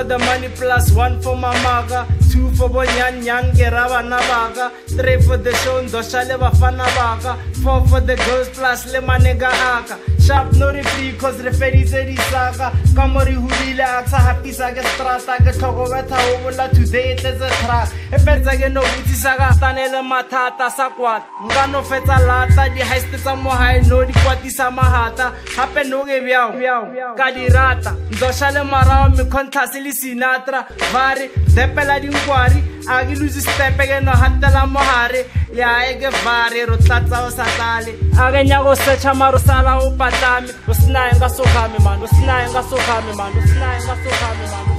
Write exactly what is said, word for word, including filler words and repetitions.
for the money plus one for my maga, two for bonyan yan geraba nabaga, three for the show ndoshale bafana baga, four for the girls plus le manega aka. Sharp no referee cause referee said he saga. Kamori hulile aksa happy saga strata ke thoko betha obola today it is a track. E petsa ke no buti saga tanele mathata sa kwat. Nka no fetsa lata di heist tsa mo high no di kwatisa mahata. Hape no ge byao ka di rata. Ndoshale marao mi contrast le Sinatra. Vari depela di ngwari agi lose step ke no hatela mo hare. Ya ege vari ro tlatsa o satale. Age nya go search maro sala o patami. Usinaye ngasokami man, usinaye ngasokami man, usinaye ngasokami man.